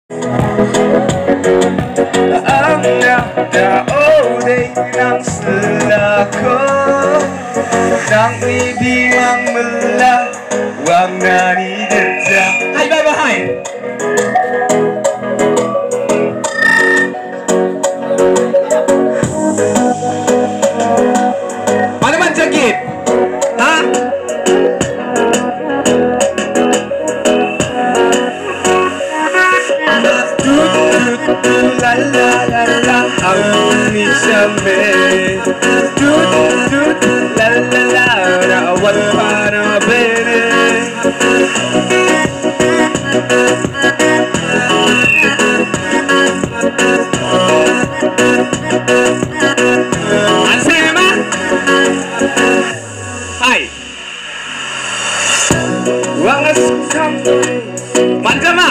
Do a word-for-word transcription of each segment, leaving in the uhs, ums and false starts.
Ang nakadaoday ng sila ko Nang ibimang mula Huwag nanidadya Hai, bye bye, hai Mana man sakit? Ha? La la la la, ang isame. Dut dut la la la, rawat para bene. Answer naman. Hi. Wangas kam. Manjama.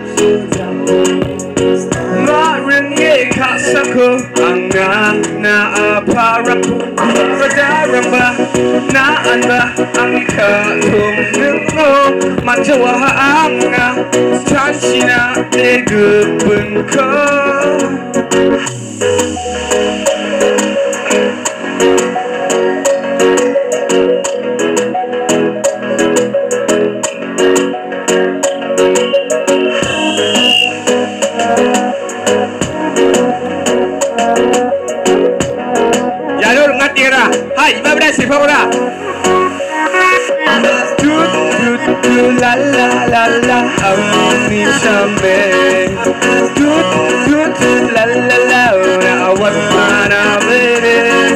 Kasako ang nga naaparang Radarang ba, naan ba ang ikatong mo Manjawahaan nga, chansi na egubun ko Hai, iba berhasil, Paula. Tut tut tut la la la la, awni sambe. Tut tut la la la, awat mana bere.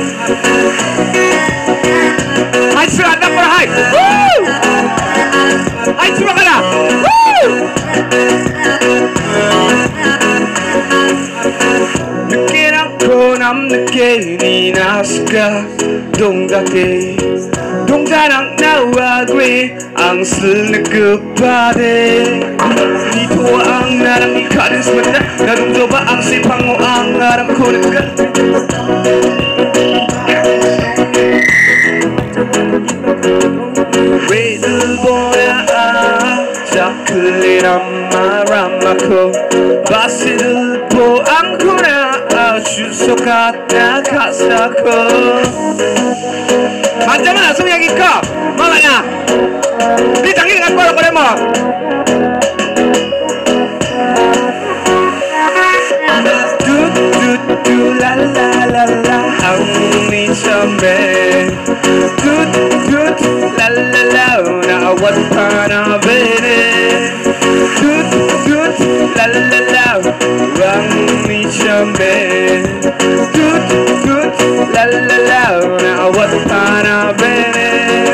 Hai, surat apa hai? Woo! Hai, surat mana? Woo! Nam nake ni naska dongdake dongdarang nawagwe ang selnegepade ito ang narang ikarin semenda narungjoba ang sipango ang narang konega Redel boya jakliram maramako basil po ang kuna Susukata kasako Macam mana langsung yang ikut? Mana nak? Di tangi dengan kau pada mau Dut dut dut la la la la Auni sambe Dut dut la la la Nawat pana bene Dut dut la la la Auni sambe Dut dut la la la Nawat pana bene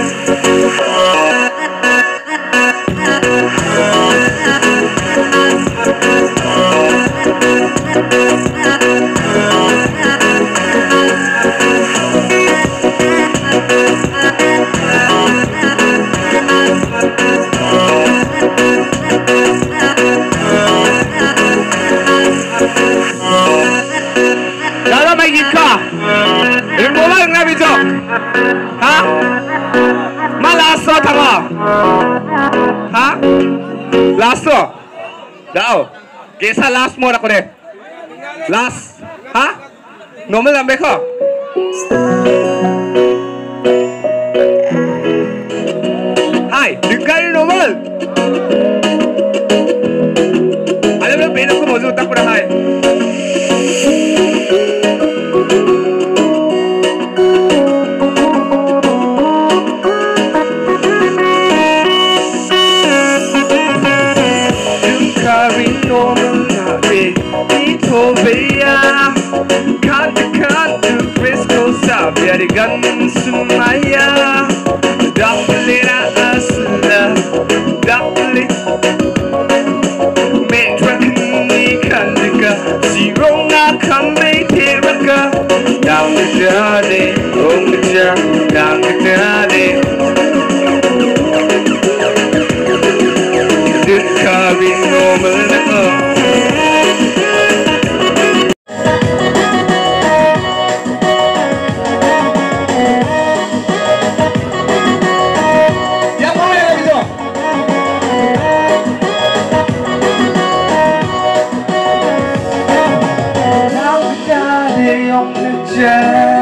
Kalau main gitar, ilmu lah nggak bisa, hah? Malah so tengah, hah? Last so, dah, kisah last mau aku deh, last, hah? Nomor lambe kau? Hai, dengar nomor. Ada berapa ini aku mau zutak pada hai. Kantu-kantu fresco sabiarigan sumaya Daplina asla Dapli Metrakini kandika Sirona kame teraka Dangdade Ongja Dangdade Dukkarin nomelna day on the job.